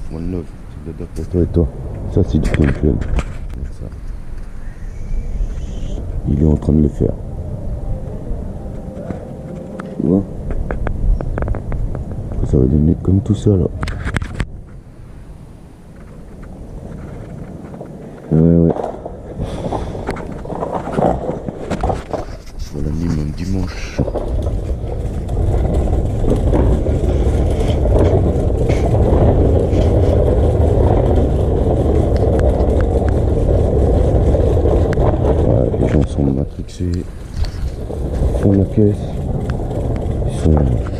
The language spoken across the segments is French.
One love, c'est de d'après toi et toi. Ça c'est du chemtrail. Ça. Il est en train de le faire. Tu vois? Ça va devenir comme tout ça là. Ouais. Voilà, minimum dimanche. Voilà, les gens sont matrixés, font la caisse. Ils sont...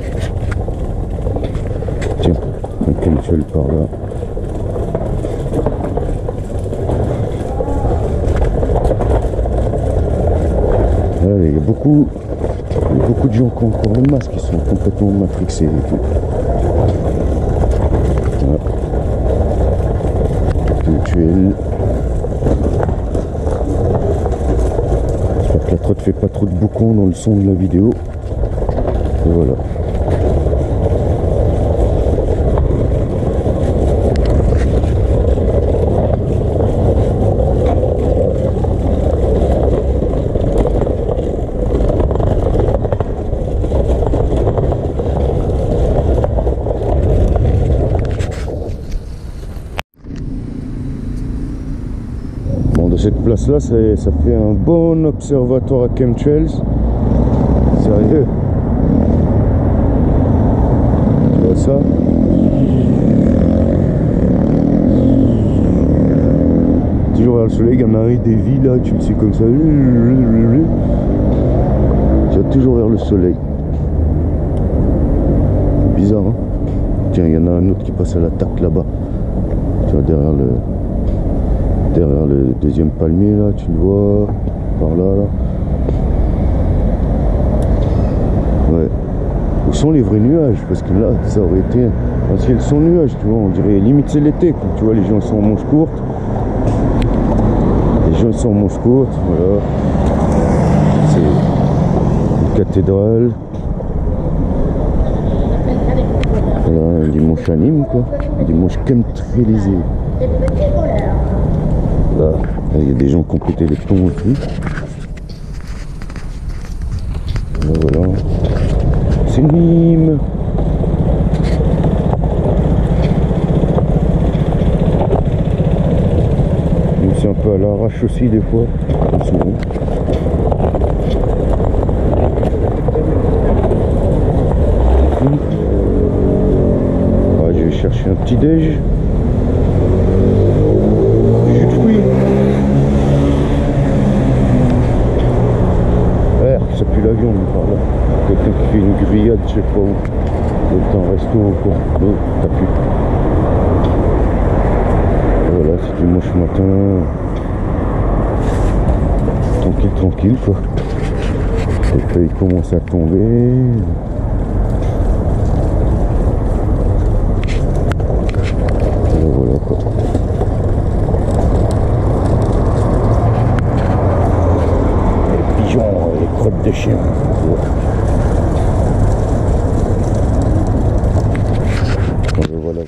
Tiens, un chemtrail par là. Il y a beaucoup de gens qui ont encore le masque, qui sont complètement matrixés et tout. Voilà. Virtuel. J'espère que la trotte fait pas trop de boucons dans le son de la vidéo. Et voilà. Cette place là, ça fait un bon observatoire à chemtrails. Sérieux. Tu vois ça? Toujours vers le soleil, il y en a des villes là, tu le sais comme ça. Tu vas toujours vers le soleil. C'est bizarre, hein? Tiens, il y en a un autre qui passe à l'attaque là-bas. Tu vois, derrière le deuxième palmier là, tu le vois par là. Ouais. Où sont les vrais nuages? Parce que là ça aurait été un ciel sans nuages, tu vois, on dirait limite c'est l'été, tu vois, les gens sont en manches courtes. Voilà. C'est une cathédrale. Voilà, un dimanche à Nîmes quoi. Un dimanche chemtrailisé. Là, il y a des gens qui ont pété les plombs aussi. Là, voilà. C'est Nîmes. C'est un peu à l'arrache aussi des fois. Souvent. Ah, je vais chercher un petit déj. Ça pue l'avion par là. Quelqu'un qui fait une grillade, je sais pas où. Dans un resto encore. Non, t'as pu. Voilà, c'est dimanche matin. Tranquille quoi. Les feuilles commencent à tomber. Voilà quoi. Les crottes de chien. Voilà.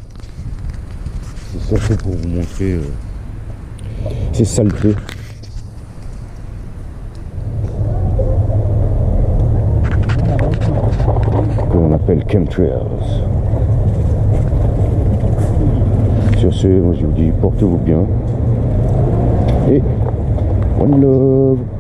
C'est surtout pour vous montrer ces saletés. Qu'on appelle chemtrails. Sur ce, moi je vous dis portez-vous bien. Et one love.